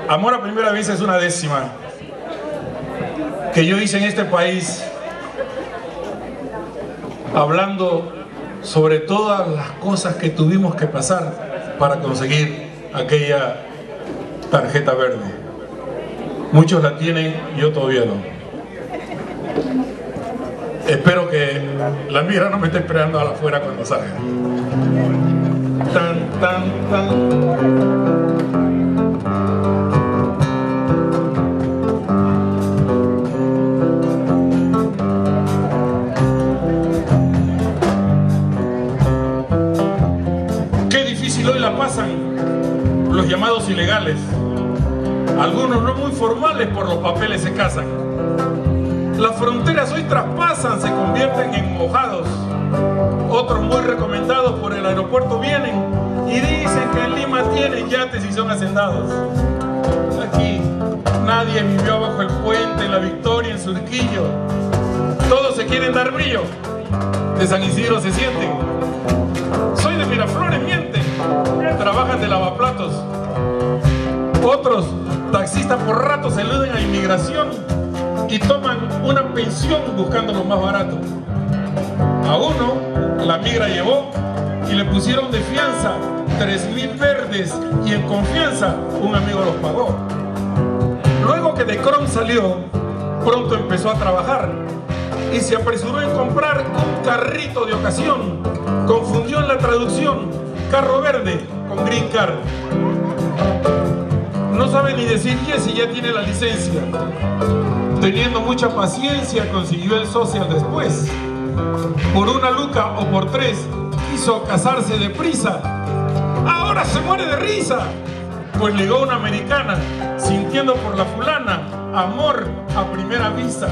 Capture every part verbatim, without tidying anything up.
Amor a primera vista es una décima que yo hice en este país, hablando sobre todas las cosas que tuvimos que pasar para conseguir aquella tarjeta verde. Muchos la tienen, yo todavía no. Espero que la migra no me esté esperando afuera cuando salga. Tan, tan, tan. Hoy la pasan los llamados ilegales, algunos no muy formales, por los papeles se casan. Las fronteras hoy traspasan, se convierten en mojados. Otros muy recomendados por el aeropuerto vienen y dicen que en Lima tienen yates y son hacendados. Aquí nadie vivió bajo el puente, en la Victoria, en Surquillo. Todos se quieren dar brillo, de San Isidro se sienten. Soy de Miraflores, mienten, trabajan de lavaplatos. Otros taxistas por ratos eluden a inmigración y toman una pensión buscando lo más barato. A uno la migra llevó y le pusieron de fianza tres mil verdes y en confianza un amigo los pagó. Luego que de Crom salió, pronto empezó a trabajar y se apresuró en comprar un carrito de ocasión. Confundió en la traducción carro verde con green card. No sabe ni decir yes y ya tiene la licencia. Teniendo mucha paciencia consiguió el social después. Por una luca o por tres quiso casarse deprisa. Ahora se muere de risa, pues ligó a una americana, sintiendo por la fulana amor a primera vista.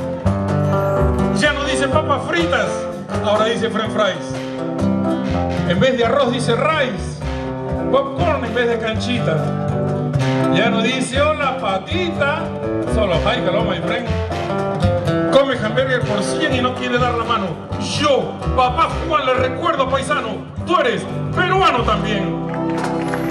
Ya no dice papas fritas, ahora dice french fries. En vez de arroz dice rice, popcorn en vez de canchita. Ya no dice hola patita, solo hi, hello my friend. Come hamburger por cien y no quiere dar la mano. Yo, papá Juan, le recuerdo, paisano, tú eres peruano también.